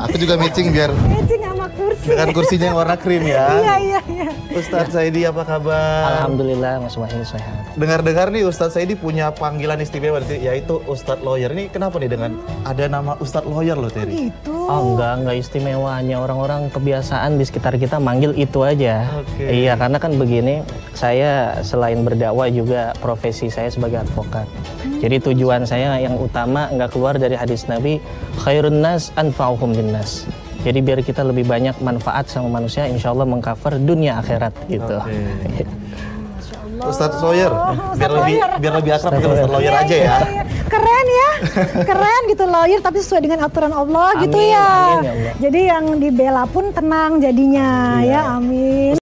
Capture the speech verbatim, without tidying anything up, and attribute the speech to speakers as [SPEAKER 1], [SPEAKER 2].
[SPEAKER 1] aku juga matching biar
[SPEAKER 2] Matching sama kursi.
[SPEAKER 1] dengan kursinya yang warna krim ya.
[SPEAKER 2] Iya, iya, iya.
[SPEAKER 1] Ustadz Saidi apa kabar?
[SPEAKER 3] Alhamdulillah Mas Wahyu sehat.
[SPEAKER 1] Dengar-dengar nih Ustadz Saidi punya panggilan istimewa yaitu Ustadz Lawyer. Ini kenapa nih dengan ada nama Ustadz Lawyer loh Terry?
[SPEAKER 2] Gitu.
[SPEAKER 3] Oh enggak, enggak istimewa. Hanya orang-orang kebiasaan di sekitar kita manggil itu aja.
[SPEAKER 1] Oke.
[SPEAKER 3] Iya, karena kan begini, saya selain berdakwah juga profesi saya sebagai advokat. Jadi tujuan saya yang utama nggak keluar dari hadis Nabi, khairun nas anfa'uhum linnas. Jadi biar kita lebih banyak manfaat sama manusia, insya Allah mengcover dunia akhirat gitu.
[SPEAKER 1] Oke. Ustadz Lawyer, biar lebih biar lebih akrab dengan Ustadz Lawyer
[SPEAKER 2] Iya,
[SPEAKER 1] aja
[SPEAKER 2] iya,
[SPEAKER 1] ya.
[SPEAKER 2] iya. Keren ya, keren gitu lawyer tapi sesuai dengan aturan Allah gitu
[SPEAKER 3] Amin,
[SPEAKER 2] ya.
[SPEAKER 3] amin ya Allah.
[SPEAKER 2] Jadi yang dibela pun tenang jadinya ya, amin.